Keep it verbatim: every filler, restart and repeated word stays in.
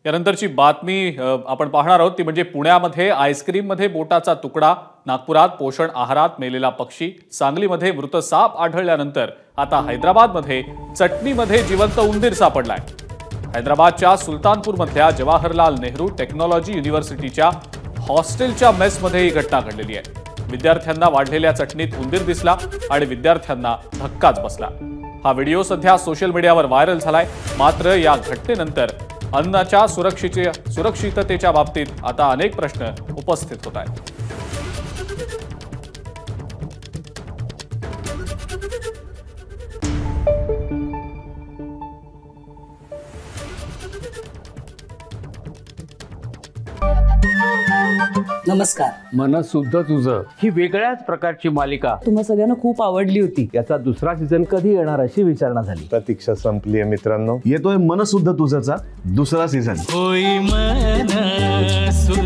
यानंतरची बातमी आपण पाहणार आहोत ती म्हणजे पुण्यामध्ये आईस्क्रीम मध्ये बोटाचा तुकडा, नागपुरात पोषण आहारात मेलेला पक्षी, सांगलीमध्ये मृत साप आढळल्यानंतर आता हैदराबादमध्ये चटणीमध्ये जिवंत उंदीर सापडलाय। हैदराबादच्या सुलतानपूरमधल्या जवाहरलाल नेहरू टेक्नॉलॉजी युनिव्हर्सिटीच्या हॉस्टेलच्या मेसमध्ये ही घटना घडलेली आहे। विद्यार्थ्यांना वाढलेल्या चटणीत उंदीर दिसला आणि विद्यार्थ्यांना धक्काच बसला। हा व्हिडिओ सध्या सोशल मीडियावर व्हायरल झालाय। मात्र या घटनेनंतर अन्नाच्या सुरक्षेच्या सुरक्षिततेच्या बाबतीत आता अनेक प्रश्न उपस्थित होत आहेत। नमस्कार। मन सुद्धा तुझं ही वेगळ्याच प्रकारची मालिका तुम्हा सगळ्यांना खूप आवडली होती। याचा दुसरा सीझन कधी येणार अशी विचारणा झाली। प्रतीक्षा संपली आहे मित्रांनो। येतोय मन सुद्धा तुझंचा दुसरा सीझन। होई मन